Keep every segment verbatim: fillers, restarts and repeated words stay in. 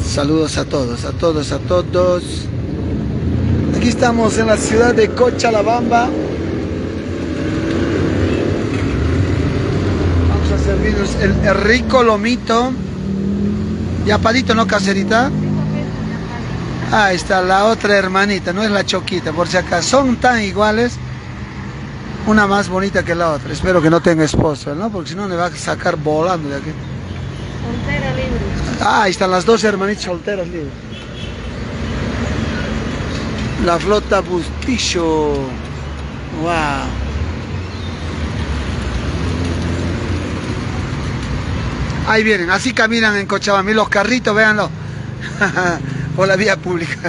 Saludos a todos, a todos, a todos. Aquí estamos en la ciudad de Cochabamba. Vamos a servirnos el, el rico lomito. Ya padito, ¿no, caserita? Ahí está la otra hermanita, no es la Choquita, por si acaso. Son tan iguales. Una más bonita que la otra. Espero que no tenga esposo, ¿no? Porque si no me va a sacar volando de aquí. Soltera libre. Ah, ahí están las dos hermanitas solteras libres. La flota Bustillo. Wow. Ahí vienen, así caminan en Cochabamba. Y los carritos, véanlo. Por la vía pública.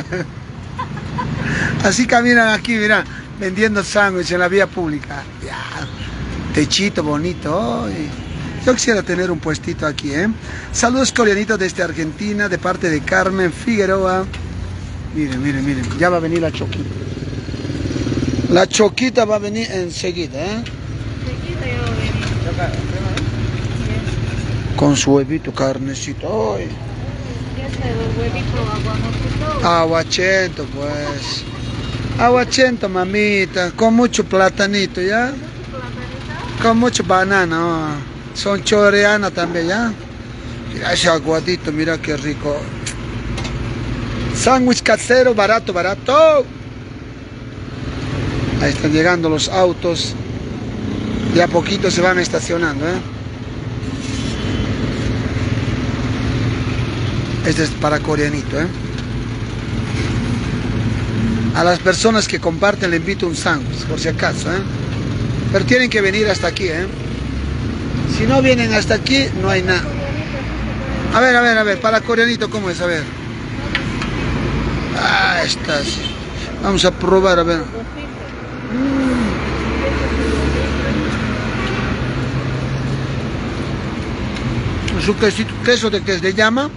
Así caminan aquí, mirá, vendiendo sándwiches en la vía pública. Ya. Techito bonito. Ay. Yo quisiera tener un puestito aquí, ¿eh? Saludos coreanitos desde Argentina, de parte de Carmen Figueroa. Miren, miren, miren, ya va a venir la Choquita. La Choquita va a venir enseguida, ¿eh? Chiquita ya va a venir. Con su huevito, carnecito. Ay. Aguachento, pues. Aguachento, mamita. Con mucho platanito, ¿ya? Con mucho banana. Oh. Son choreanas también, ¿ya? Mira ese aguadito, mira qué rico. Sándwich casero, barato, barato. Ahí están llegando los autos. De a poquito se van estacionando, ¿eh? Este es para coreanito, ¿eh? A las personas que comparten le invito un sándwich, por si acaso, ¿eh? Pero tienen que venir hasta aquí, ¿eh? Si no vienen hasta aquí, no hay nada. A ver, a ver, a ver, para coreanito, ¿cómo es? A ver. Ah, estas. Vamos a probar, a ver. Mm. ¿Su quesito, queso de qué es? ¿De llama?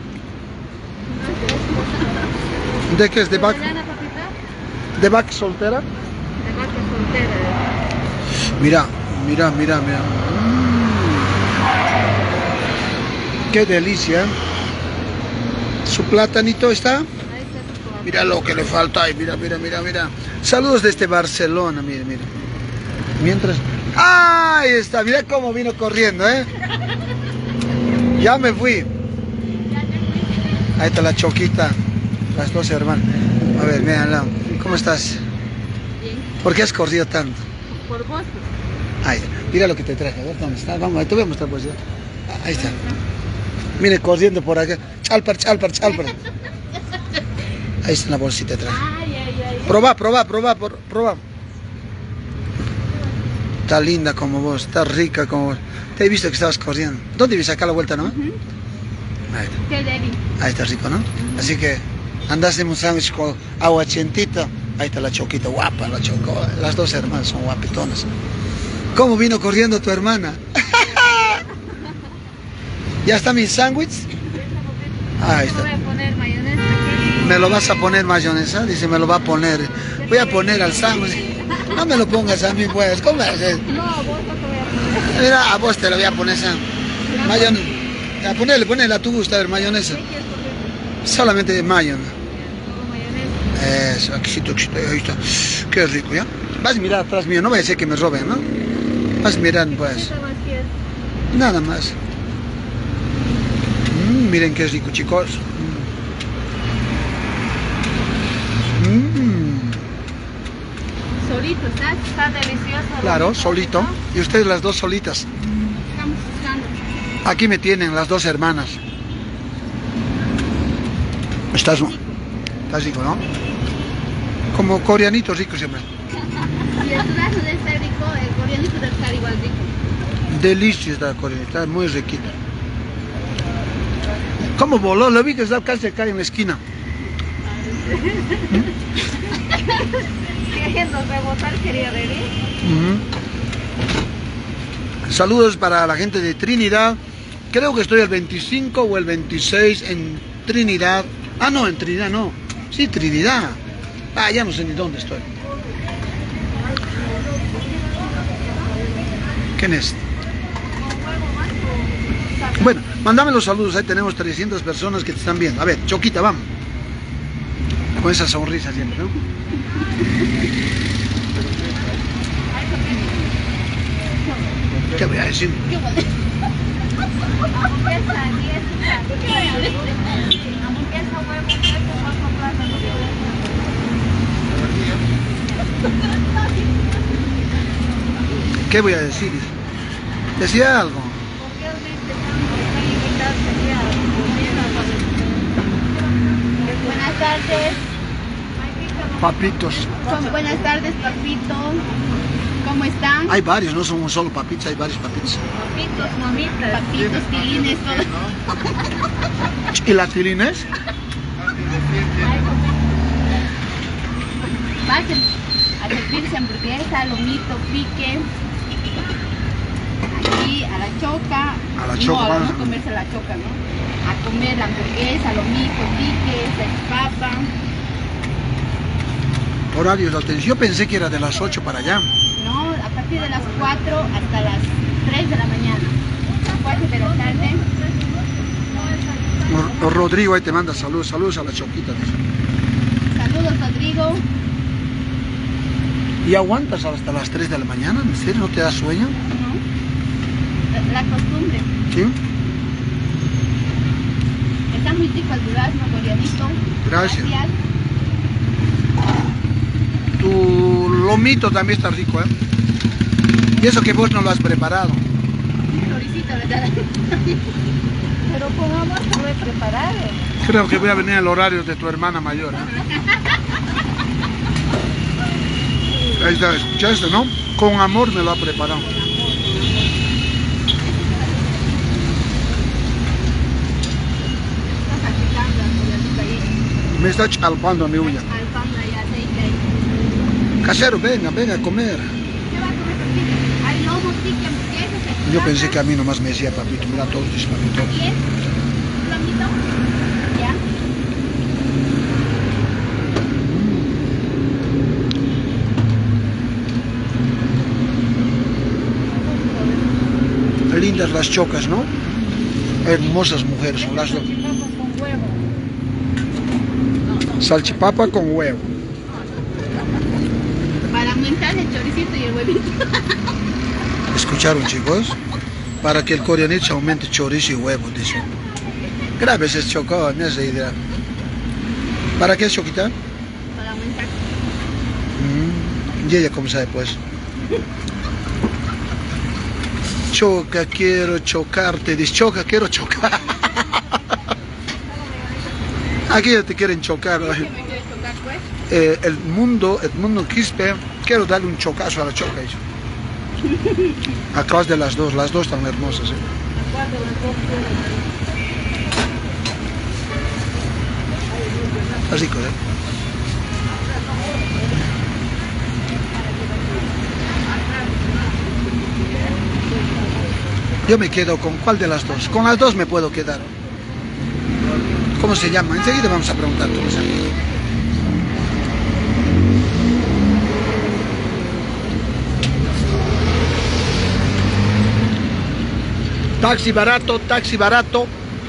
¿De qué es? ¿De vaca? ¿De vaca soltera? De vaca soltera. Mira, mira, mira, mira. Qué delicia. Su platanito está. Mira lo que le falta. Ay, mira, mira, mira, mira. Saludos desde Barcelona, mire, mire. Mientras. ¡Ahí está! Mira cómo vino corriendo, ¿eh? Ya me fui. Ahí está la Choquita. Las dos hermanas. A ver, véanla. ¿Cómo estás? Bien. ¿Por qué has corrido tanto? Por vos. Ahí, mira lo que te traje. A ver, ¿dónde está? Vamos, te voy a mostrar pues. Ahí está. Mire, corriendo por acá. Chalpar, chalpar, chalpar. Ahí está la bolsita de traje. Ay, ay, ay. Probá, probá, probá, probá. Está linda como vos, está rica como vos. Te he visto que estabas corriendo. ¿Dónde vives? Acá a la vuelta, ¿no? Uh-huh. Ahí está. Qué débil. Ahí está rico, ¿no? Uh-huh. Así que andás en un sándwich con aguachentito. Ahí está la Choquita, guapa la Choco. Las dos hermanas son guapetonas. ¿Cómo vino corriendo tu hermana? ¿Ya está mi sándwich? Ahí está. Voy a poner mayonesa aquí. ¿Me lo vas a poner mayonesa? Dice, me lo va a poner. Voy a poner al sándwich. No me lo pongas a mí, pues. ¿Cómo haces? No, vos no te voy a poner. Mira, a vos te lo voy a poner esa mayonesa. A ponerle, ponerle a tu gusto, a ver, mayonesa. ¿Qué quieres poner? Solamente mayonesa. Todo mayonesa. Eso, aquí, aquí, ahí está. Qué rico, ¿ya? Vas a mirar atrás mío, no vaya a ser que me roben, ¿no? Vas a mirar, pues. ¿Qué más quieres? Nada más. Mm, miren qué rico, chicos. Mm. Solito, ¿sabes? Está delicioso. Claro, solito. Y ustedes las dos solitas. Estamos buscando. Aquí me tienen las dos hermanas. Estás, estás rico, ¿no? Como coreanito rico siempre. Si el tudazo debe estar rico, el coreanito debe estar igual rico. Deliciosa esta coreanita, muy riquita. ¿Cómo voló? Lo vi que está casi acá en la esquina. Queriendo rebotar, quería ver. Uh-huh. Saludos para la gente de Trinidad. Creo que estoy el veinticinco o el veintiséis en Trinidad. Ah, no, en Trinidad no. Sí, Trinidad. Ah, ya no sé ni dónde estoy. ¿Quién es? Bueno. Mándame los saludos, ahí tenemos trescientas personas que te están viendo. A ver, Choquita, vamos. Con esa sonrisa siempre, ¿no? ¿Qué voy a decir? Hamburguesa, hamburguesa, huevo, queso, papas, plátano. ¿Qué voy a decir? Decía algo. Buenas tardes. Papitos. Son buenas tardes, papito. ¿Cómo están? Hay varios, no son solo papitos, hay varios papitos. Papitos, mamitas. Papitos, tilines, todo. ¿Y las tilines? Pasen a servirse hamburguesa, lomito, pique. Aquí a la choca. A la choca, No, a vamos. no comerse la choca, ¿no? A comer la hamburguesa, lomito, pique, salchipapa. Horarios de atención. Yo pensé que era de las ocho para allá. No, a partir de las cuatro hasta las tres de la mañana. cuatro de la tarde. Ro- Rodrigo ahí te manda saludos, saludos a la Choquita. Dice. Saludos, Rodrigo. ¿Y aguantas hasta las tres de la mañana? ¿En serio no te da sueño? ¿No? La, la costumbre. Sí. Está muy rico el durazno, Dorianito. Gracias. Tu lomito también está rico, ¿eh? Y eso que vos no lo has preparado. Choricito, ¿verdad? Pero con amor se puede preparar. Creo que voy a venir al horario de tu hermana mayor, ¿eh? Ahí está, escuchaste, ¿no? Con amor me lo ha preparado. Está salpicando el Dorianito ahí. Me está chalpando a mi uña. Al pan y aceite ahí. Casero, venga, venga a comer. ¿Qué va a comer, papito? Hay lomo, pique, hamburguesas, Yo pensé que a mí nomás me decía papito, mira todos dicen papito. ¿Bien? ¿Un lomito? ¿Ya? Lindas las chocas, ¿no? Hermosas mujeres son las dos. Salchipapa con huevo. Para aumentar el choricito y el huevito. ¿Escucharon, chicos? Para que el coreanito aumente chorizo y huevo, dice. Grave ese chocó, me hace idea. ¿Para qué es Choquita? Para aumentar. Mm, ¿Y ella cómo sabe, pues? Choca, quiero chocarte. Dice, choca, quiero chocar. Aquí ya te quieren chocar. ¿Qué me quieres tocar, pues? Eh, el mundo, el mundo Quispe, quiero darle un chocazo a la choca. Dice. Acá de las dos, las dos tan hermosas. ¿Eh? Está rico, ¿eh? Yo me quedo con ¿cuál de las dos? Con las dos me puedo quedar. ¿Cómo se llama? Enseguida vamos a preguntar todos. Taxi barato, taxi barato.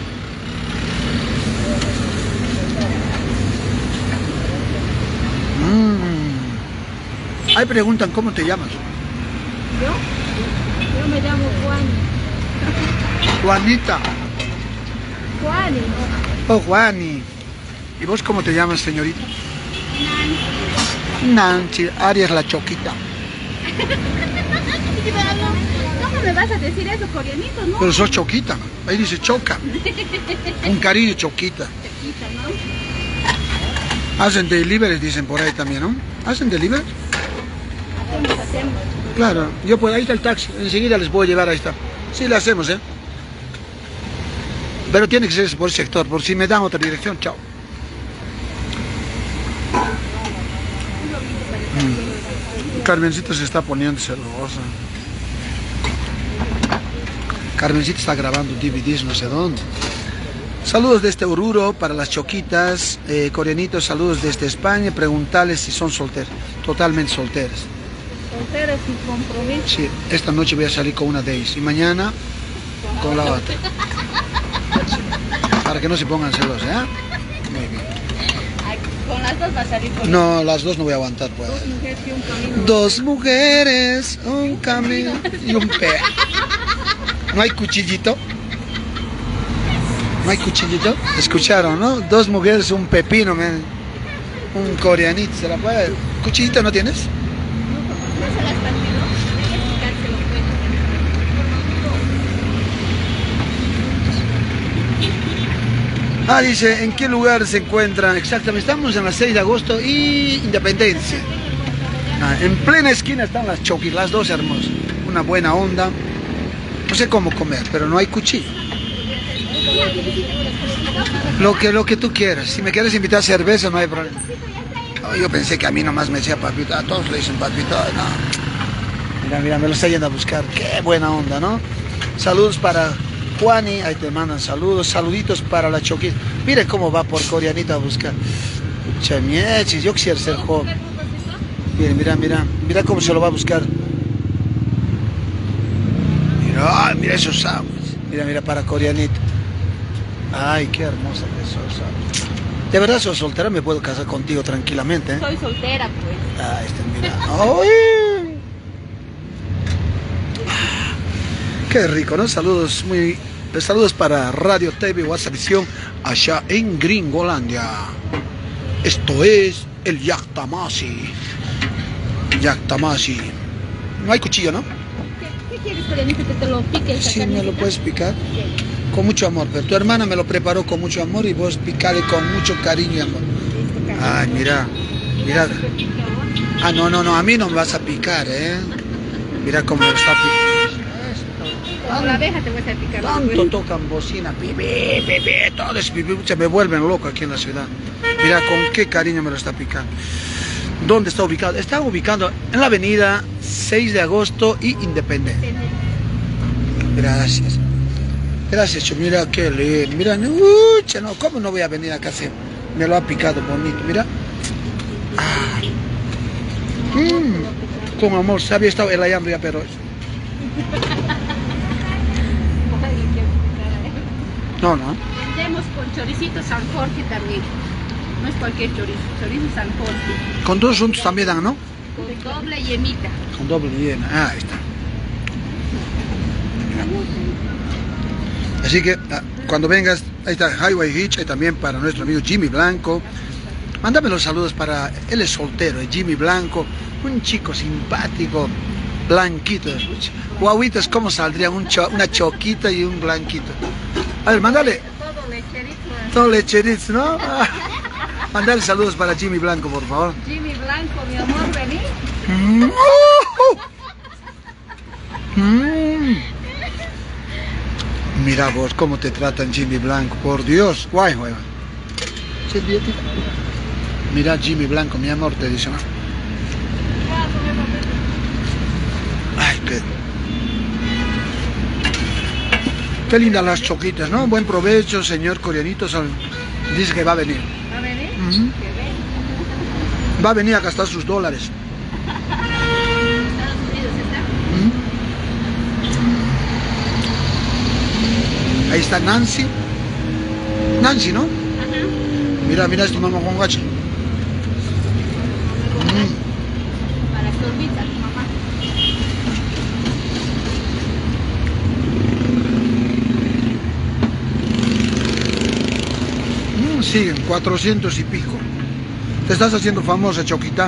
Mm. Ahí preguntan cómo te llamas. ¿Yo? Yo me llamo Juani. Juanita. Juani. Oh, Juani. ¿Y vos cómo te llamas, señorita? Nancy. Nancy. Arias la Choquita. ¿Cómo me vas a decir eso, coreanito, no? Pero sos Choquita. Ahí dice Choca. Un cariño, Choquita. Chiquita, ¿no? Hacen deliveries, dicen por ahí también, ¿no? ¿Hacen deliveries? Hacemos, hacemos. Claro. Yo pues ahí está el taxi. Enseguida les voy a llevar, ahí está. Sí, lo hacemos, ¿eh? Pero tiene que ser por el sector, por si me dan otra dirección, chao. Mm. Carmencita se está poniendo celosa. Carmencita está grabando D V Ds no sé dónde. Saludos desde Oruro para las Choquitas, eh, coreanitos, saludos desde España. Preguntarles si son solteras, totalmente solteras. Solteras sin compromiso. Sí, esta noche voy a salir con una de ellas y mañana con la otra. Sí. Para que no se pongan celos, ¿eh? Muy bien. Con las dos va a salir con No, las dos no voy a aguantar, pues. dos mujeres y un camino. Dos mujeres, un camino y un perro. ¿No hay cuchillito? ¿No hay cuchillito? ¿Escucharon, no? Dos mujeres, un pepino, man. Un coreanito, ¿se la puede? ¿Cuchillito no tienes? No se las partido. Hay que picárselo, pues. Ah, dice, ¿en qué lugar se encuentran? Exactamente, estamos en la seis de agosto y Independencia. Ah, en plena esquina están las choquis, las dos hermosas. Una buena onda. No sé cómo comer, pero no hay cuchillo. Lo que, lo que tú quieras. Si me quieres invitar a cerveza, no hay problema. Oh, yo pensé que a mí nomás me decía papito. A todos le dicen papito. No. Mira, mira, me lo está yendo a buscar. Qué buena onda, ¿no? Saludos para Juani. Ahí te mandan saludos. Saluditos para la choquita. Mire cómo va por coreanita a buscar. Chamiechis, yo quisiera ser joven. Mira, mira, mira. Mira cómo se lo va a buscar. Mira, mira esos sábados. Mira, mira para coreanita. Ay, qué hermosa que sos. De verdad, soy soltera, me puedo casar contigo tranquilamente, ¿eh? Soy soltera, pues. Ah, este, mira. ¡Ay! Qué rico, ¿no? Saludos muy... Saludos para Radio T V WhatsApp Visión allá en Gringolandia. Esto es el Yaktamasi. Yaktamasi. No hay cuchillo, ¿no? ¿Qué, qué quieres, coreanito, que te lo pique esa Sí, me lo carnecita? puedes picar. Sí. Con mucho amor, pero tu hermana me lo preparó con mucho amor y vos picale con mucho cariño y amor. Listo, Ay, mira, mira. Ah, no, no, no, a mí no me vas a picar, ¿eh? Mira cómo me está picando. Como la abeja te voy a hacer picar. Tanto pues. tocan bocina, pipi, pipi, todo es pipi, se me vuelven loco aquí en la ciudad. Mira con qué cariño me lo está picando. ¿Dónde está ubicado? Está ubicado en la avenida seis de agosto y Independencia. Gracias. Gracias, Chu. Mira qué lindo. Mira, uy, no, ¿cómo no voy a venir acá? Se me lo ha picado bonito, mira. Ah. Mm. Con amor, se había estado el ayambre ya, pero... No, no. Vendemos con choricito San Jorge también. No es cualquier chorizo, chorizo San Jorge. Con dos juntos también dan, ¿no? Con doble yemita. Con doble llena. Ah, ahí está. Así que ah, cuando vengas, ahí está Highway Hitch, y también para nuestro amigo Jimmy Blanco. Mándame los saludos para, él es soltero, es Jimmy Blanco, un chico simpático, blanquito. Guaguitas, ¿cómo saldrían? Un cho, una choquita y un blanquito. A ver, mándale. Todo lecherito. Todo lecherito, ¿no? Ah, mándale saludos para Jimmy Blanco, por favor. Jimmy Blanco, mi amor, vení. Mm. Mm. Mira vos cómo te tratan Jimmy Blanco, por Dios. Guay, guay. Mira Jimmy Blanco, mi amor, te dice. Ay, qué... Qué lindas las choquitas, ¿no? Buen provecho, señor coreanito. Dice que va a venir. ¿Va a venir? Uh-huh. Que ven. Va a venir a gastar sus dólares. Estados Unidos está. Uh-huh. Ahí está Nancy. Nancy, ¿no? Ajá. Mira, mira esto, mamá con gacho. Para sorbita, tu mamá. Mm, siguen, cuatrocientos y pico. Te estás haciendo famosa, Choquita.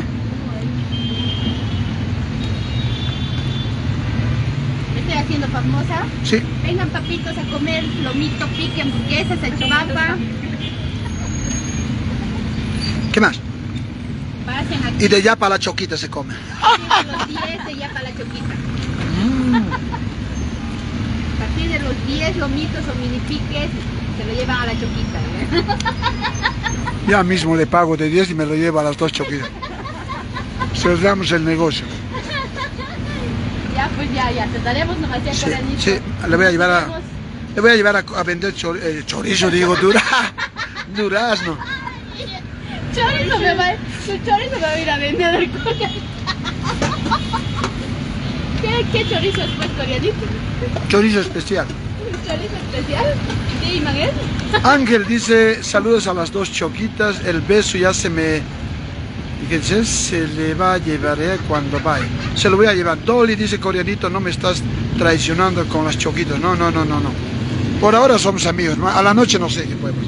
¿Me estoy haciendo famosa? Sí. Vengan, papitos, a comer lomito, pique, hamburguesas, salchipapa. ¿Qué más? Pasen aquí. Y de ya para la Choquita se come. A partir de los diez de ya para la choquita. Mm. A partir de los diez lomitos o mini piques se lo llevan a la choquita. ¿eh? Ya mismo le pago de diez y me lo lleva a las dos Choquitas. Cerramos el negocio. Ya, pues ya, ya, te daremos nomás ya Sí, coreanito. sí, le voy a llevar a, le voy a, llevar a, a vender chor, eh, chorizo, digo, dura, durazno. Chorizo me va, su chorizo me va a ir a vender al coreanito. ¿Qué, ¿Qué chorizo es pues coreanito? Chorizo especial. ¿Un chorizo especial? ¿Qué, Maguel? Ángel dice, saludos a las dos choquitas, el beso ya se me... Fíjense, se le va a llevar eh, cuando vaya. Se lo voy a llevar. Dolly dice, coreanito, no me estás traicionando con las choquitas. No, no, no, no, no. Por ahora somos amigos, ¿no? A la noche no sé qué podemos.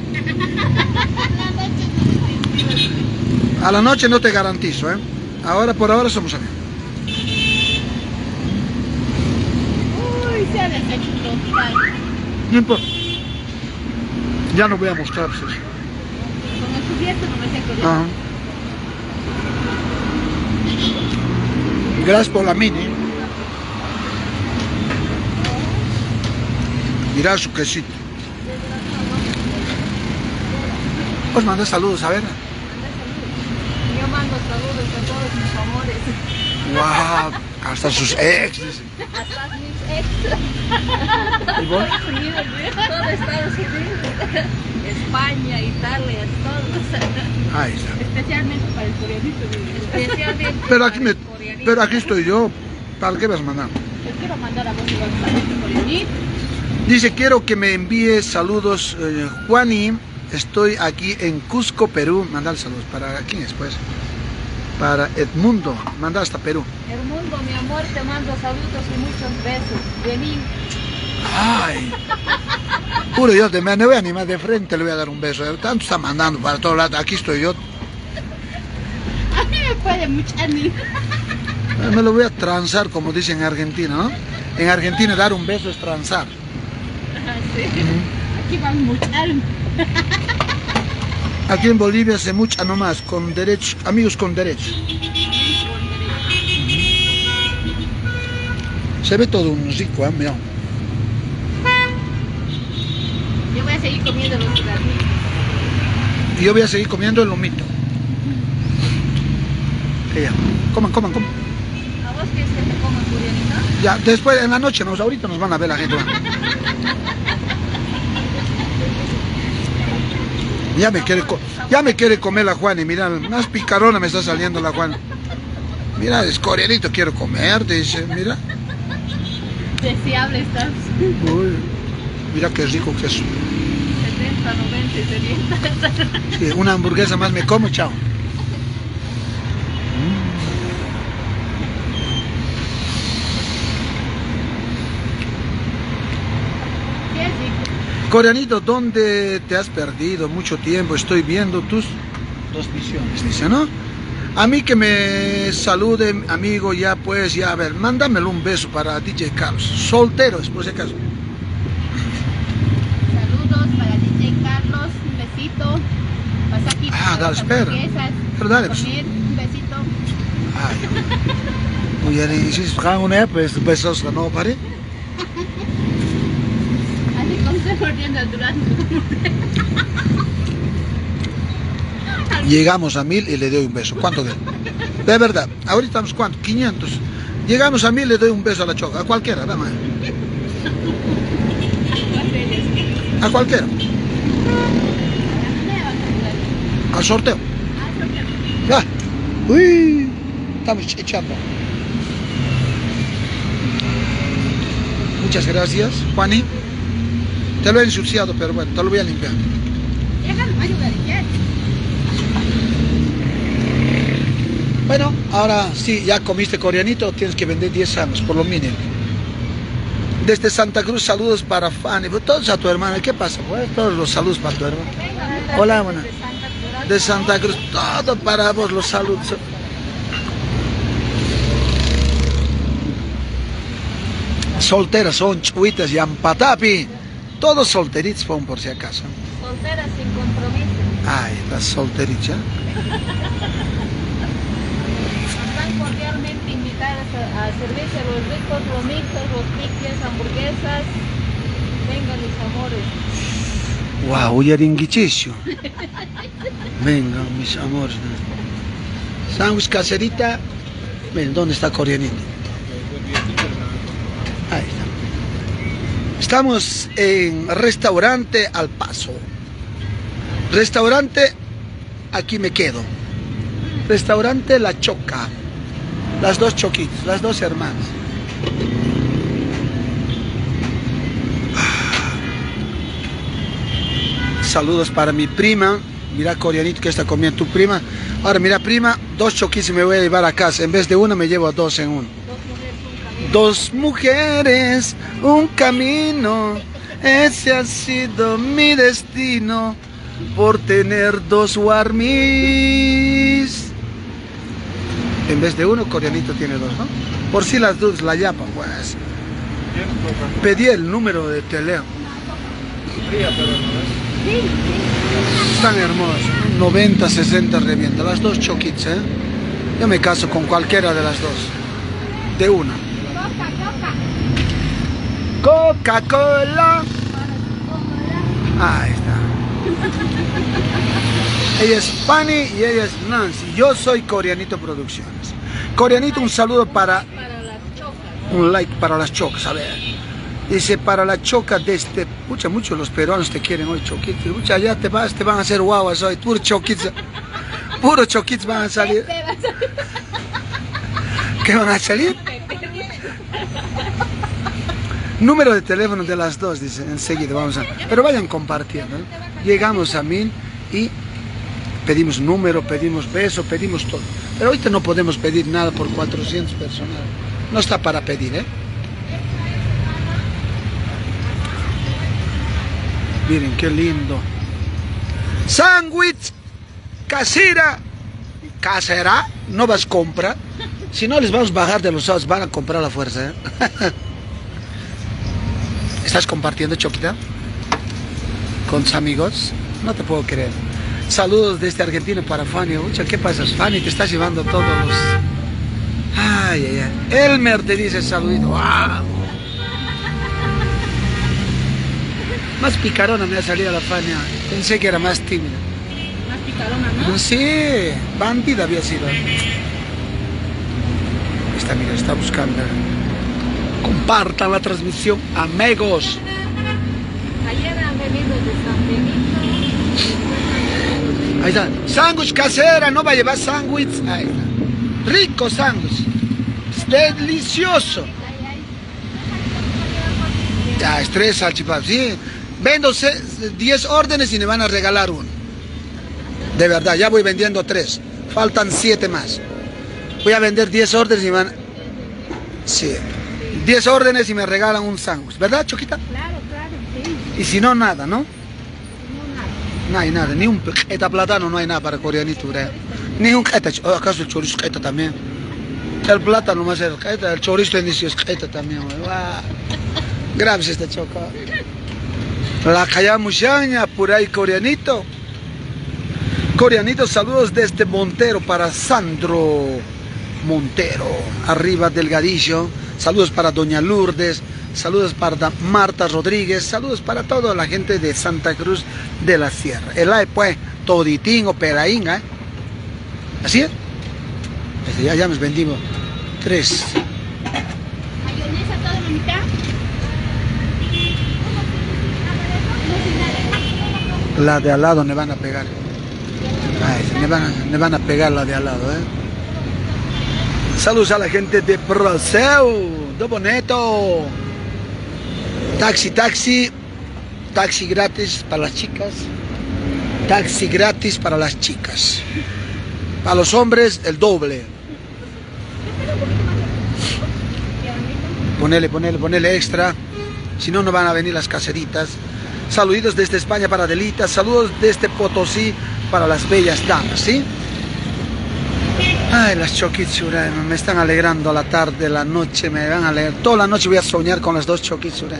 A la noche no te garantizo, ¿eh? Ahora, por ahora somos amigos. Uy, se ha deshecho total. No importa. Ya no voy a mostrar pues, eso. Con el cubierto no me sé coreano. Ajá. Gracias por la mini. Mirá su quesito. Pues manda saludos, a ver. Yo mando saludos a todos mis amores. Wow, hasta sus ex. Hasta mis ex. ¿Y vos? Estados Unidos, todo Estados Unidos. España, Italia, todos. Ahí está. Especialmente para el coreanito. Especialmente Pero aquí, para me, el coreanito. pero aquí estoy yo. ¿Para qué vas a mandar? Yo quiero mandar a vos igual para el coreanito. Dice, quiero que me envíe saludos, eh, Juani. Estoy aquí en Cusco, Perú. Mandar saludos. ¿Para quién es, pues? Para Edmundo. Manda hasta Perú. Edmundo, mi amor, te mando saludos y muchos besos. Vení. Ay. Puro yo, te me voy a animar de frente, le voy a dar un beso. Tanto está mandando para todos lados. Aquí estoy yo. A mí me puede mucho a mí. Me lo voy a transar, como dicen en Argentina, ¿no? En Argentina dar un beso es transar. Sí. Aquí van mucho. Aquí en Bolivia se mucha nomás, con derecho, amigos con derecho. Se ve todo un rico, ¿eh? Mira. Yo voy a seguir comiendo los granitos. Y yo voy a seguir comiendo el lomito. Ya. Coman, coman, coman. ¿A vos quieres que te coma coreanito? Ya, después en la noche, nos, ahorita nos van a ver la gente. Ya me quiere, ya me quiere comer la Juana y mira, más picarona me está saliendo la Juana. Mira, es coreanito, quiero comer, dice, mira. Deseable estás. Uy, mira qué rico que es. setenta, noventa y setenta. Sí, una hamburguesa más me como, chao. ¿Qué es rico? Coreanito, ¿dónde te has perdido mucho tiempo? Estoy viendo tus dos visiones, dice, ¿no? A mí que me salude, amigo, ya pues, ya, a ver, mándamelo un beso para D J Carlos. Solteros, por si acaso. Saludos para D J Carlos, un besito. Pasa aquí. Ah, dale, espera. Pero dale, pues. Comer, un besito. Ay. Oye, si gaan we nou pues besos no pare. Así como estoy mordiendo el durazno. Llegamos a mil y le doy un beso. ¿Cuánto de? De verdad, ahorita estamos, ¿cuánto? quinientos. Llegamos a mil y le doy un beso a la choca, a cualquiera, dame. A cualquiera. Al sorteo. Ya. Uy, estamos echando. Muchas gracias, Juani. Te lo he ensuciado, pero bueno, te lo voy a limpiar. Bueno, ahora sí, ya comiste coreanito, tienes que vender diez años, por lo mínimo. Desde Santa Cruz, saludos para Fanny, todos a tu hermana, ¿qué pasa? Pues, todos los saludos para tu hermana. Hola, buena. De Santa Cruz, todo para vos, los saludos. Solteras son chuitas y ampatapi. Todos solteritos son por si acaso. Solteras sin compromiso. Ay, las solteritas. Están cordialmente invitadas a, a servirse los ricos lomitos, los piques, hamburguesas. Vengan mis amores. Wow, yaringuichicio. Venga, mis amores. Sándwich caserita. Ven, ¿dónde está coreanito? Ahí está. Estamos en Restaurante Al Paso. Restaurante Aquí Me Quedo. Restaurante La Choca. Las dos choquitas, las dos hermanas. Saludos para mi prima. Mira, coreanito, que está comiendo tu prima. Ahora, mira, prima, dos choquis me voy a llevar a casa. En vez de uno, me llevo dos en uno. Dos mujeres, un camino. Ese ha sido mi destino. Por tener dos warmis. En vez de uno, coreanito tiene dos, ¿no? Por si las dudas, la yapa, pues. Pedí el número de teléfono. Tan hermoso. noventa, sesenta revienta. Las dos choquits, ¿eh? Yo me caso con cualquiera de las dos. De una. Coca-Cola. Ahí está. Ella es Fanny y ella es Nancy. Yo soy Coreanito Producciones. Coreanito, un saludo para... Un like para las chocas, a ver. Dice, para la choca de este... Pucha, muchos los peruanos te quieren hoy, choquitos. Pucha, ya te vas, te van a hacer guaguas hoy. Puro choquitos. Puro choquitos van a salir. ¿Qué van a salir? Número de teléfono de las dos, dice, enseguida vamos a... Pero vayan compartiendo, ¿eh? Llegamos a mil y pedimos número, pedimos beso, pedimos todo. Pero ahorita no podemos pedir nada por cuatrocientos personas. No está para pedir, ¿eh? Miren, qué lindo. Sándwich casera. Casera, no vas a comprar. Si no, les vamos a bajar de los ojos, van a comprar a la fuerza, ¿eh? ¿Estás compartiendo, Choquita? ¿Con tus amigos? No te puedo creer. Saludos desde Argentina para Fanny. Ucha, ¿qué pasa, Fanny? Te estás llevando todos los... Ay, ay, ay. Elmer te dice saludito. ¡Wow! Más picarona me ha salido la Fanny. Pensé que era más tímida. Más picarona, ¿no? Sí, bandida había sido. Esta, mira, está buscando. Compartan la transmisión, amigos. Ayer han venido de San Benito. Ahí está. Sándwich casera, no va a llevar sándwich. Ahí está. Rico sándwich. Delicioso. Ya, es tres salchipapas. Sí. Vendo diez órdenes y me van a regalar uno. De verdad, ya voy vendiendo tres. Faltan siete más. Voy a vender diez órdenes y me van... Sí. diez órdenes y me regalan un sándwich. ¿Verdad, Choquita? Claro, claro, sí. Y si no, nada, ¿no? No, nada. No hay nada, ni un pejeta plátano, no hay nada para coreanito, ¿verdad? Ni un jeta, ¿acaso el chorizo jeta también? El plátano más el jeta, el chorizo inicio es jeta también, wow. Gracias esta choca. La calla muchaña, por ahí coreanito. Coreanito, saludos desde Montero para Sandro Montero, arriba Delgadillo. Saludos para Doña Lourdes, saludos para Marta Rodríguez, saludos para toda la gente de Santa Cruz de la Sierra. El ay, pues, toditín o peraín, ¿eh? ¿Así es? Este, ya, ya nos vendimos tres. ¿Mayonesa toda la mitad? La de al lado me van a pegar. Ay, me van a, me van a pegar la de al lado, ¿eh? Saludos a la gente de Brasil, de Boneto. Taxi, taxi. Taxi gratis para las chicas. Taxi gratis para las chicas. Para los hombres, el doble. Ponele, ponele, ponele extra. Si no, no van a venir las caseritas. Saluditos desde España para Adelita. Saludos desde Potosí para las bellas damas, ¿sí? Ay, las choquitsuras me están alegrando la tarde, la noche, me van a leer. Toda la noche voy a soñar con las dos choquitsuras.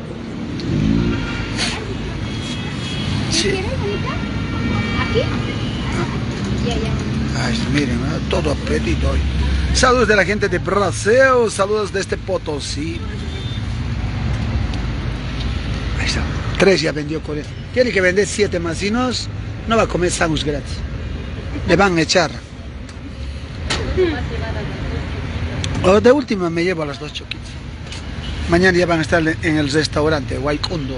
Sí. ¿Quieres, bonita? ¿Aquí? Ah. Ya, ya. Ay, miren, ¿eh? Todo apretito hoy. Saludos de la gente de Brasil, saludos desde Potosí. Ahí está. Tres ya vendió Corea. Tiene que vender siete más, si no, no va a comer sándwich gratis. Le van a echar. O de última me llevo a las dos choquitas. Mañana ya van a estar en el restaurante Waikundo.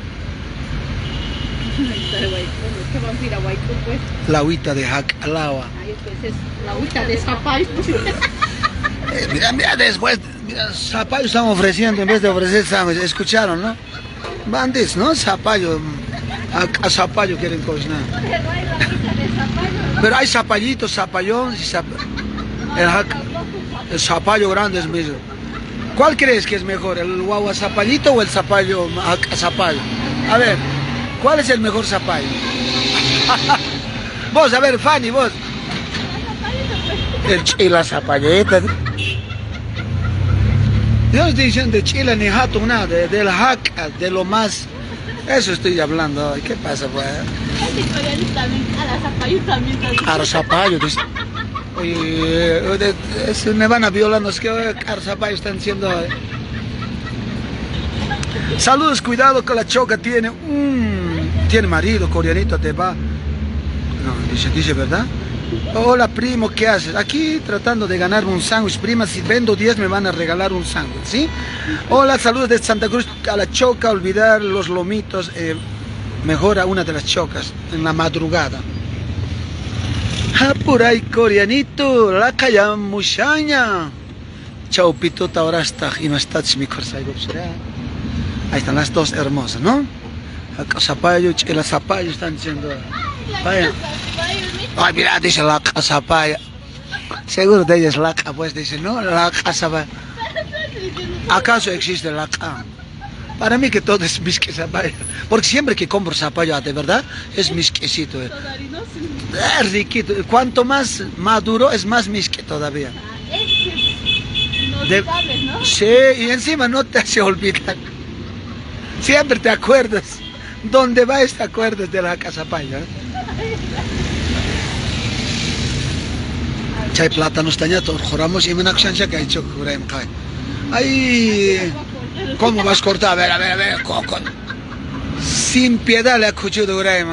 ¿Qué vamos a ir a Waikundo, pues? La agüita de Jacalagua. Ay, pues es la agüita de zapallo. Eh, mira, mira, después, mira, zapallo están ofreciendo en vez de ofrecer sándwich. Escucharon, ¿no? Bandits, ¿no? Zapallo. A, a zapallo quieren cocinar. Porque no hay ramita de zapallo, ¿no? Pero hay zapallitos, zapallón y zap... el, jac- el zapallo grande es mismo. ¿Cuál crees que es mejor, el guagua zapallito o el zapallo a zapallo? A ver, ¿cuál es el mejor zapallo? Vos, a ver, Fanny, vos. El chila zapalleta. Yo no estoy diciendo de chila ni jato, nada, de, del hack, de lo más. Eso estoy hablando. Ay, ¿qué pasa, pues? Ese coreano también, a la zapallo también. Car zapallo, dice. Oye, es- me van a violar, no es que car zapallo están diciendo. eh. Saludos, cuidado que la choca tiene un. Tiene marido, coreanito, te va. No, dice, dice, ¿verdad? Hola, primo, ¿qué haces? Aquí tratando de ganarme un sándwich, prima. Si vendo diez me van a regalar un sándwich, ¿sí? Hola, saludos de Santa Cruz a la choca, olvidar los lomitos. Eh, mejora una de las chocas en la madrugada. Ah, por ahí, coreanito, la calla muchaña. Chao, pitota, ahora está. Y no está mi corsa. Ahí están las dos hermosas, ¿no? Acá zapallo, el zapallo están diciendo. Vaya. Ay, mira, dice la zapalla. Seguro de ella es laca, pues dice, no, la zapalla. ¿Acaso existe la ca? Para mí que todo es misque zapalla. Porque siempre que compro zapallo, de verdad, es misquecito. Eh. Es riquito. Cuanto más maduro, es más misque todavía. De... ¿no? Sí, y encima no te hace olvidar. Siempre te acuerdas. Donde vas te acuerdas de la zapalla. ¿eh? Chay plátano estaña, juramos y me que ha hecho Juraim Kai. Ay, ¿cómo vas a cortar? A ver, a ver, a ver, coco. Sin piedad le ha cuchillo de Juraim.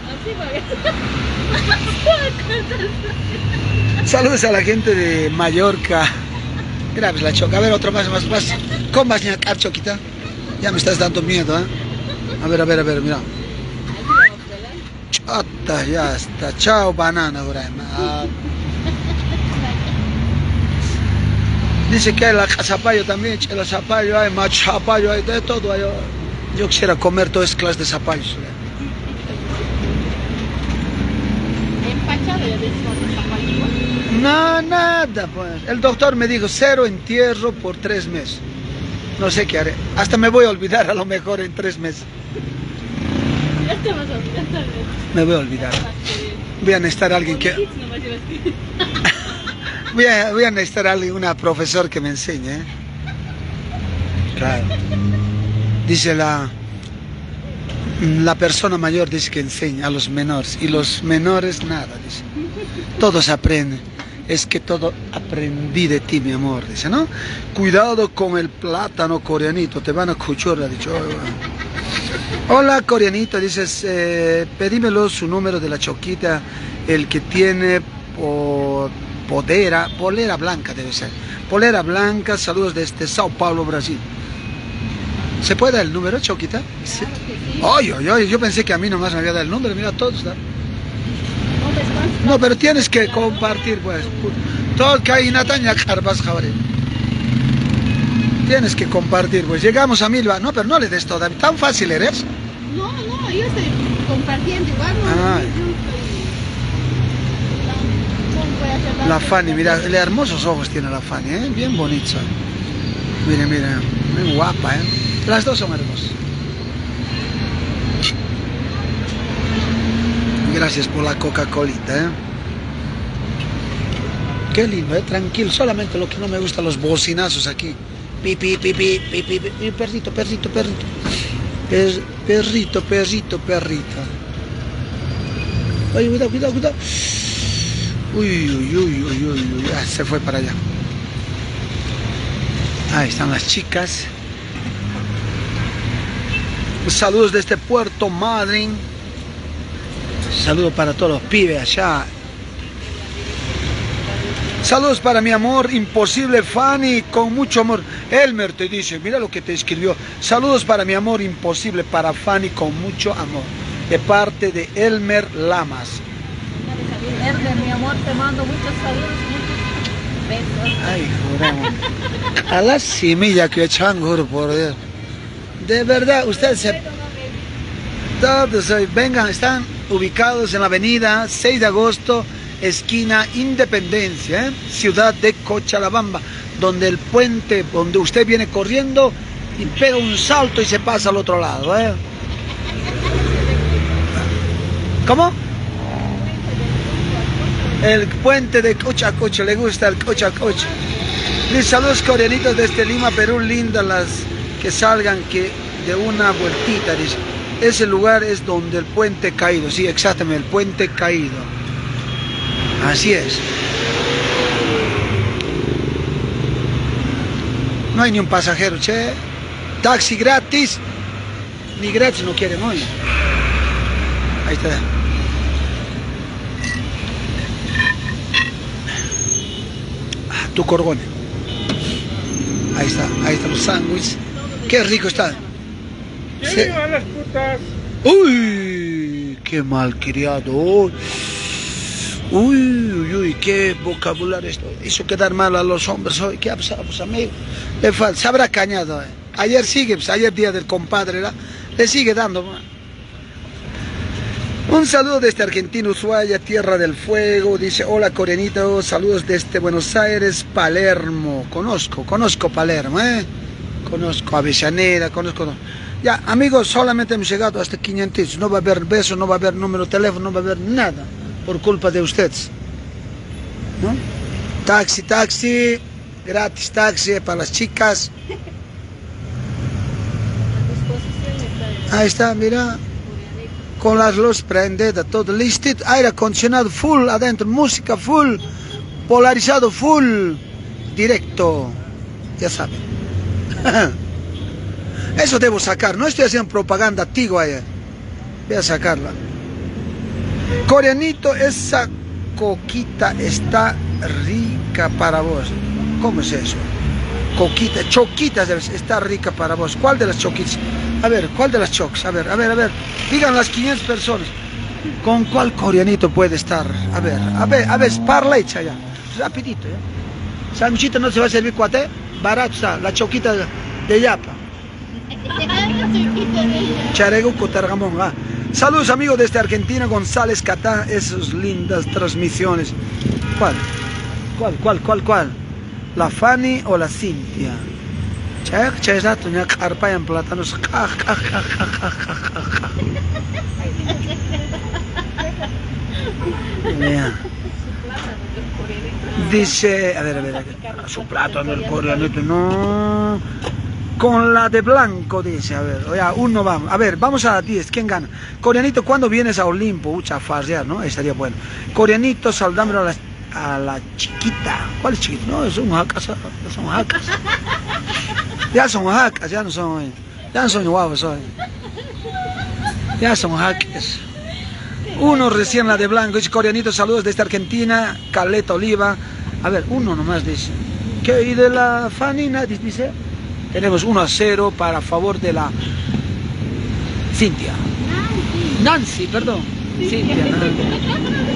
Saludos a la gente de Mallorca. Mira, pues la choca. A ver, otro más, más, más. ¿Cómo vas a ñacar, choquita? Ya me estás dando miedo, ¿eh? A ver, a ver, a ver, mira. Chata, ya está. Chao, banana, Juraim. Ah. Dice que hay la zapallo también, el zapallo, hay macho zapallo, hay de todo. Hay, yo quisiera comer todas esas clases de zapallos. Empachado ya decimos de zapallo. No, nada, pues. El doctor me dijo cero entierro por tres meses. No sé qué haré. Hasta me voy a olvidar a lo mejor en tres meses. Ya te vas a olvidar tal vez. Me voy a olvidar. Voy a necesitar a alguien que... Voy a, voy a necesitar a alguien, una profesor que me enseñe. ¿eh? Claro. Dice la... La persona mayor dice que enseña a los menores. Y los menores nada, dice. Todos aprenden. Es que todo aprendí de ti, mi amor, dice, ¿no? Cuidado con el plátano, coreanito, te van a cuchar, le ha dicho. Oh, hola, coreanito, dices, eh, pedímelo su número de la choquita, el que tiene por podera, polera blanca debe ser. Polera blanca, saludos desde Sao Paulo, Brasil. ¿Se puede dar el número, choquita? Sí. Ay, ay, ay, yo pensé que a mí nomás me había dado el número, mira, todos, ¿no? No, pero tienes que compartir, pues. Todo que hay Nataña Carbas, Javier. Tienes que compartir, pues. Llegamos a mil. No, pero no le des toda. ¿Tan fácil eres? No, no, yo estoy compartiendo igual. No, Ay. no, La Fanny, mira, le hermosos ojos tiene la Fanny, ¿eh? Bien bonita. Mire, mire, muy guapa, ¿eh? Las dos son hermosas. Gracias por la Coca-Colita, ¿eh? Qué lindo, ¿eh? Tranquilo. Solamente lo que no me gusta, los bocinazos aquí. Pi, pi, pi, pi, pi, pi, pi, perrito, perrito, perrito. Per, perrito, perrito, perrito. Ay, cuidado, cuidado, cuidado. Uy, uy, uy, uy, uy, uy. Ah, se fue para allá. Ahí están las chicas. Saludos desde Puerto Madryn. Saludos para todos los pibes allá. Saludos para mi amor imposible Fanny, con mucho amor. Elmer te dice, mira lo que te escribió. Saludos para mi amor imposible para Fanny, con mucho amor. De parte de Elmer Lamas. Elmer, mi amor, te mando muchos saludos, muchos besos. Ay, juramos. A la semilla que echan, juro por Dios. De verdad, usted se... tardes. Vengan, están ubicados en la avenida seis de agosto, esquina Independencia, ¿eh? Ciudad de Cochabamba, donde el puente, donde usted viene corriendo y pega un salto y se pasa al otro lado, ¿eh? ¿Cómo? El puente de Cochacocha, le gusta el Cochacocha. Mis saludos coreanitos desde Lima, Perú, lindas las que salgan que de una vueltita, dice. Ese lugar es donde el puente caído, sí, exactamente, el puente caído. Así es. No hay ni un pasajero, che. Taxi gratis. Ni gratis no quieren hoy. Ahí está. Tu corgone. Ahí está, ahí están los sándwiches. Qué rico está. ¿Qué vivan las putas? Uy, qué malcriado. Uy, uy, uy, qué vocabulario esto. Hizo quedar mal a los hombres hoy. ¿Qué ha pasado, pues, amigo? Le falta, se habrá cañado. Eh. Ayer sigue, pues, ayer día del compadre, ¿la? Le sigue dando. Man. Un saludo desde Argentina, Ushuaia, Tierra del Fuego. Dice, hola coreanito, saludos desde Buenos Aires, Palermo. Conozco, conozco Palermo, ¿eh? Conozco Avellaneda, conozco... Ya, amigos, solamente hemos llegado hasta quinientos. No va a haber beso, no va a haber número de teléfono, no va a haber nada. Por culpa de ustedes. ¿No? Taxi, taxi. Gratis taxi para las chicas. Ahí está, mira. Con las luces prendidas, todo listo, aire acondicionado full adentro, música full, polarizado full, directo, ya saben. Eso debo sacar, no estoy haciendo propaganda Tigo ayer, voy a sacarla. Coreanito, esa coquita está rica para vos. ¿Cómo es eso? Coquita, choquitas está rica para vos. ¿Cuál de las choquitas? A ver, ¿cuál de las chocs? A ver, a ver, a ver. Digan las quinientas personas. ¿Con cuál coreanito puede estar? A ver, a ver, a ver, parla hecha ya. Rapidito, ¿eh? Sanchita no se va a servir cuate. Barato está, la choquita de Yapa. Chareguco, Targamón. Ah. Saludos amigos desde Argentina, González Catán. Esas lindas transmisiones. ¿Cuál? ¿Cuál, cuál, cuál, cuál? ¿La Fanny o la Cintia? Che, che, rato, ya carpa en plátanos. Dice, a ver, a ver, a ver, su plátano del coreanito, no. Con la de blanco, dice, a ver, ya, uno vamos. A ver, vamos a diez, ¿quién gana? Coreanito, ¿cuándo vienes a Olimpo? Ucha, farsear, ¿no? Estaría bueno. Coreanito, saldámelo a la, a la chiquita. ¿Cuál es chiquita? No, son jacas, son jacas. Ya son jacas, ya no son, ya no son guavos hoy. Ya son jacas. Uno recién la de blanco, dice coreanito, saludos desde Argentina, Caleta Oliva. A ver, uno nomás dice. ¿Qué? ¿Y de la Fanina? Dice. Tenemos uno a cero para favor de la Cintia. Nancy, Nancy perdón. Cintia, Nancy.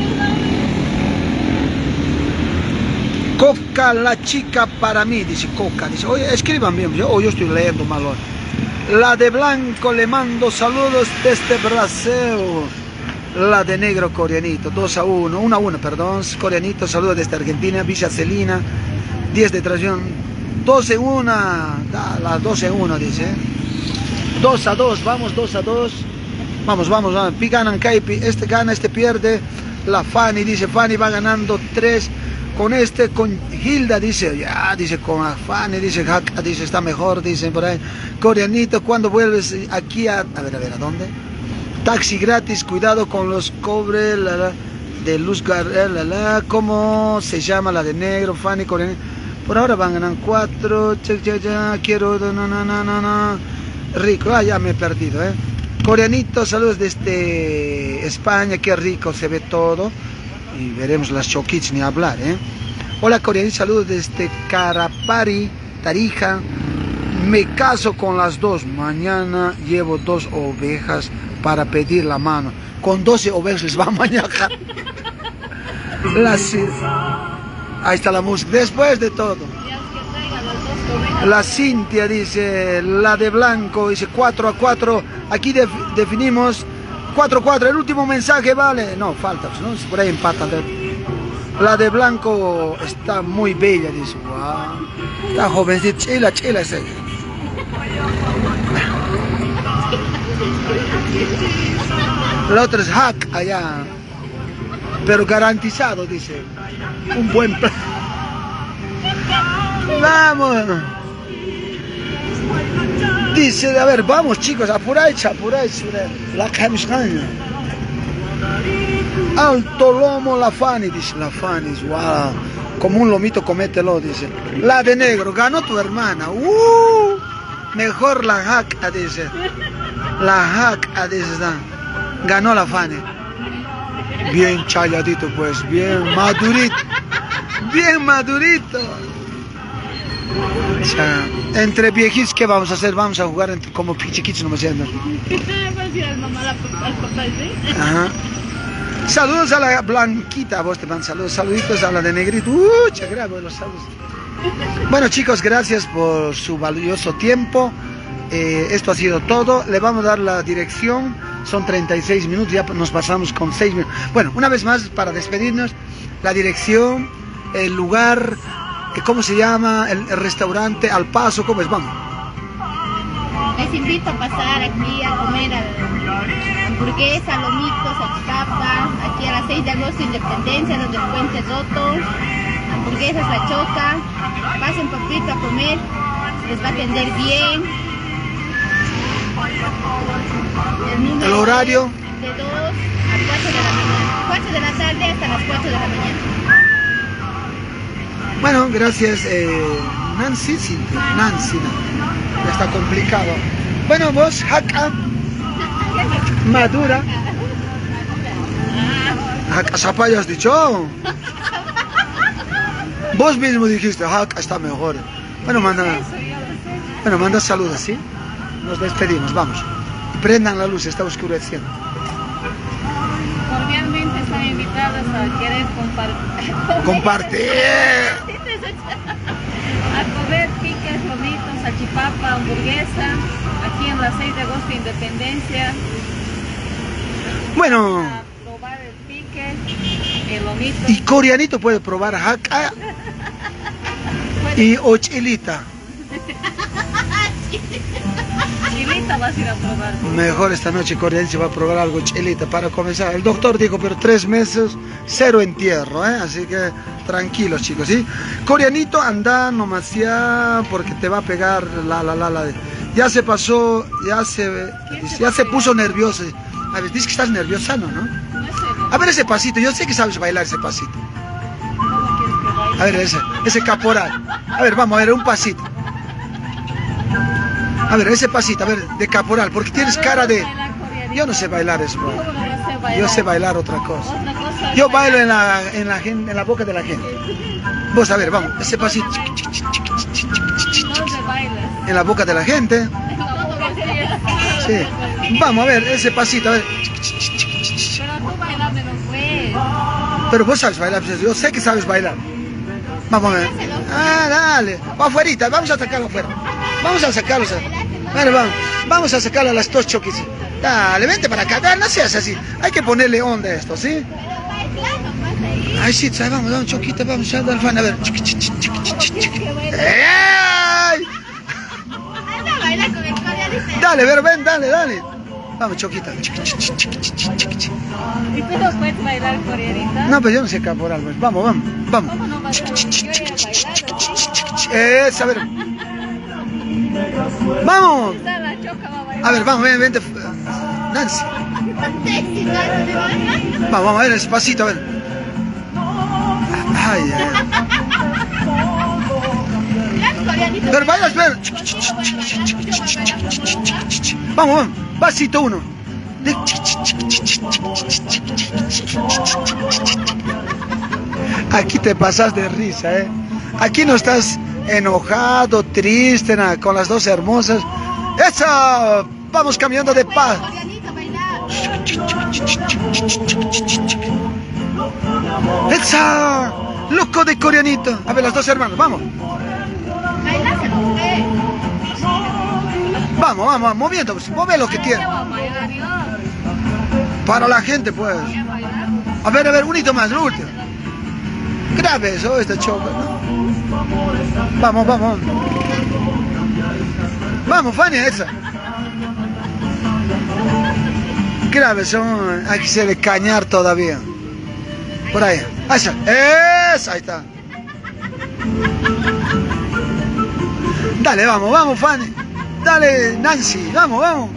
Coca, la chica para mí, dice Coca. Dice, oye, escriban bien, yo, oh, yo estoy leyendo mal hoy. La de blanco le mando saludos desde Brasil. La de negro coreanito, dos a uno, uno a uno, perdón. Coreanito, saludos desde Argentina, Villa Celina, diez de traición, doce a uno, las doce a uno, dice. dos a dos, vamos, dos a dos. Vamos, vamos, vamos. Pi ganan, Kaipi, este gana, este pierde. La Fanny, dice, Fanny va ganando tres. Con este, con Hilda, dice, ya, dice, con Fanny, dice, Haka, dice, está mejor, dice, por ahí. Coreanito, ¿cuándo vuelves aquí a, a ver, a ver, ¿a dónde? Taxi gratis, cuidado con los cobres, la, la, de luz, la, la, la, ¿cómo se llama la de negro, Fanny, coreanito? Por ahora van ganando cuatro, ya, ya, ya, quiero, no, no, no, no, no, rico, ah, ya me he perdido, eh. Coreanito, saludos desde España, qué rico se ve todo. Y veremos las choquitas ni hablar, ¿eh? Hola coreanito, saludos desde Carapari, Tarija. Me caso con las dos. Mañana llevo dos ovejas para pedir la mano. Con doce ovejas les va a mañana. Las... Ahí está la música. Después de todo. La Cintia dice, la de blanco, dice cuatro a cuatro. Aquí def definimos cuatro cuatro, el último mensaje, vale. No, falta, ¿no? Por ahí empatan. La de blanco está muy bella, dice. Wow. Está jovencita, chila, chila ese. La otra es hack allá. Pero garantizado, dice. Un buen plan. Vamos. Dice, a ver, vamos chicos, apuráis, apuráis. La camisana. Alto lomo la Fanny, dice la Fanny, wow. Como un lomito, comételo, dice. La de negro, ganó tu hermana. Uh, mejor la hack, dice. La hack, dice. Ganó la Fanny. Bien chayadito, pues, bien madurito. Bien madurito. O sea, entre viejitos, ¿qué vamos a hacer? Vamos a jugar entre, como chiquitos, no me siento. Ajá. Saludos a la blanquita, vos te van saludos, saluditos a la de negrito. Uh, muchas gracias, los saludos. Bueno chicos, gracias por su valioso tiempo. Eh, esto ha sido todo. Le vamos a dar la dirección. Son treinta y seis minutos, ya nos pasamos con seis minutos. Bueno, una vez más, para despedirnos, la dirección, el lugar, ¿cómo se llama? El, el restaurante, Al Paso, ¿cómo es? Vamos. Les invito a pasar aquí a comer a hamburguesa, lomitos, salchipapa, aquí a las seis de agosto, Independencia, donde el puente roto, hamburguesas, La Choca. Pasen papito a comer, les va a atender bien. El, el horario de dos a cuatro de la mañana, cuatro de la tarde hasta las cuatro de la mañana. Bueno, gracias eh, Nancy, sí, Nancy, no. Ya está complicado. Bueno, vos, Haka, Madura. Haka Zapaya has dicho. Vos mismo dijiste, Haka está mejor. Bueno, manda, bueno, manda saludos, ¿sí? Nos despedimos, vamos. Prendan la luz, está oscureciendo. Cordialmente están invitados a querer compartir. Compartir. A comer piques, lomitos, salchipapa, hamburguesa, aquí en la seis de agosto, Independencia. Bueno. A probar el pique, el lomito. Y coreanito puede probar Haka y ochilita. Chilita vas a ir a probar. Mejor esta noche coreanito va a probar algo chilita para comenzar. El doctor dijo, pero tres meses, cero entierro, ¿eh? Así que tranquilos chicos, ¿sí? Coreanito, anda nomás ya, porque te va a pegar la, la, la, la. Ya se pasó, ya se, ya se puso nervioso. A ver, dices que estás nerviosa, ¿no? ¿no? A ver ese pasito, yo sé que sabes bailar ese pasito. ¿Cómo quieres que baile? A ver, ese, ese caporal. A ver, vamos a ver, un pasito. A ver, ese pasito, a ver, de caporal, porque tienes cara de... Yo no sé bailar eso, bro. Yo sé bailar otra cosa. Yo bailo en la, en la, en la boca de la gente. Vos, a ver, vamos, ese pasito. En la boca de la gente. Sí. Vamos, a ver, ese pasito, a ver. Pero tú bailame no puedes. Pero vos sabes bailar, yo sé que sabes bailar. Vamos a ver. Ah, dale. Va afuera, vamos a sacarlo afuera. Vamos a sacarlo. Bueno, vamos. Vamos a sacarlo a las dos choquis. Dale, vente para acá. Dale, no seas así. Hay que ponerle onda a esto, ¿sí? Ay, sí, vamos, vamos, choquita, vamos, ya, dale, fan, a ver. ¡Ey! Dale, ver, ven, dale, dale. Vamos, choquita. ¿Y tú no puedes bailar coreanita? No, pero yo no sé caporal, pues. Vamos, vamos, vamos. ¿Cómo no vas a bailar? Es, a ver. ¡Vamos! La Choca va a bailar. A ver, vamos, ven, vente. Nancy. Vamos, vamos a ver, despacito, a ver. Ay, ay. Pero bailas, ven. Vamos, vamos. Pasito uno. Aquí te pasas de risa, ¿eh? Aquí no estás enojado, triste, nada, con las dos hermosas. ¡Eso! Vamos cambiando de paz. ¡Esa! ¡Loco de coreanito! A ver, las dos hermanas, vamos. Vamos, vamos, moviendo, mueve lo que tiene. Para la gente, pues. A ver, a ver, un hito más, lo último. Grave eso, esta choca, ¿no? Vamos, vamos. Vamos, Fanny, esa. Grave son. Hay que ser cañar todavía. Por ahí. Esa. Esa, ahí está. Dale, vamos, vamos, Fanny. Dale, Nancy, vamos, vamos.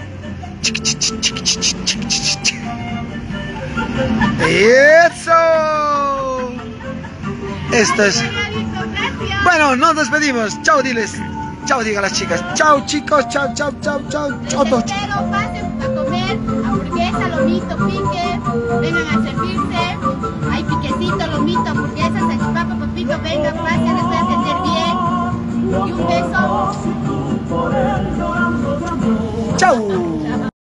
¡Eso! Esto es... Bueno, nos despedimos. Chao, diles. Chao, diga las chicas. Chao, chicos. Chao, chao, chao, chao. Chao, todos. Espero pasen a comer hamburguesa, lomito, pique. Vengan a servirse. Hay piquecito, lomito, hamburguesa, salchipapa, papito. Vengan, pasen, les voy a atender bien. Y un beso. Chao.